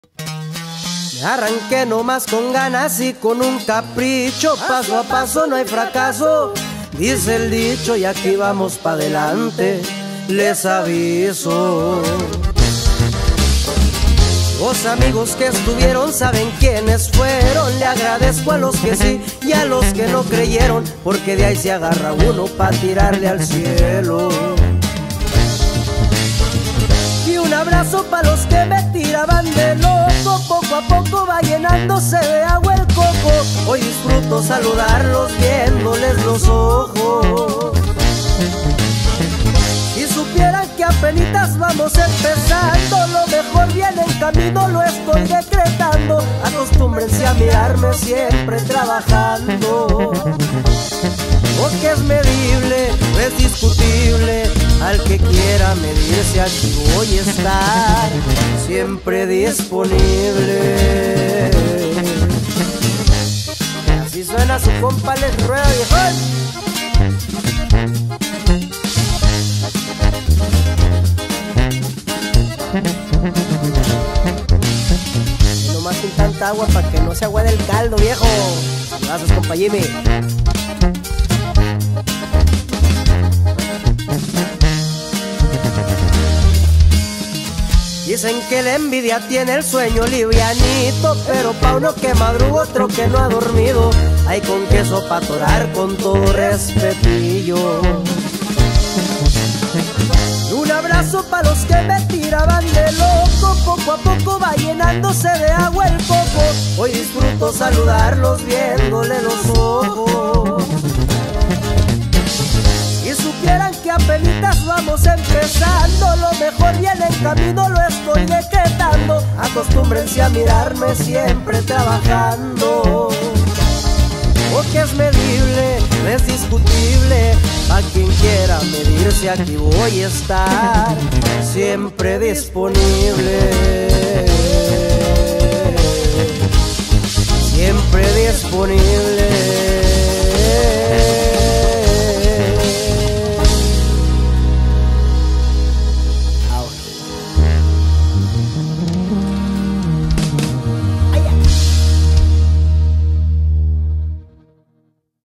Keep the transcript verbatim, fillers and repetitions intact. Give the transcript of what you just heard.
Me arranqué nomás con ganas y con un capricho, paso a paso no hay fracaso, dice el dicho, y aquí vamos pa' adelante, les aviso. Los amigos que estuvieron saben quiénes fueron, le agradezco a los que sí y a los que no creyeron, porque de ahí se agarra uno pa' tirarle al cielo. Y un abrazo pa' los que me tiraban de loco, poco a poco va llenándose de agua el coco, hoy disfruto saludarlos viéndoles los ojos. Si supieran que apenitas vamos empezando, lo mejor viene en camino, lo estoy decretando. Acostúmbrense a mirarme siempre trabajando, porque es medible, no es discutible. Al que quiera medirse aquí voy a estar, siempre disponible. Así suena su compa Les Rueda, viejón. Y nomás sin tanta agua para que no se aguade el caldo, viejo. Gracias, compa Jimmy. Dicen que la envidia tiene el sueño livianito, pero pa' uno que madruga, otro que no ha dormido, hay con queso pa' atorar con todo respetillo. Un abrazo pa' los que me tiraban de loco, poco a poco va llenándose de agua el coco, hoy disfruto saludarlos viéndole los ojos. Si supieran que apenitas vamos empezando, lo mejor viene en camino, lo estoy decretando. Acostúmbrense a mirarme siempre trabajando, porque es medible, no es discutible. A quien quiera medirse aquí voy a estar, siempre disponible, siempre disponible.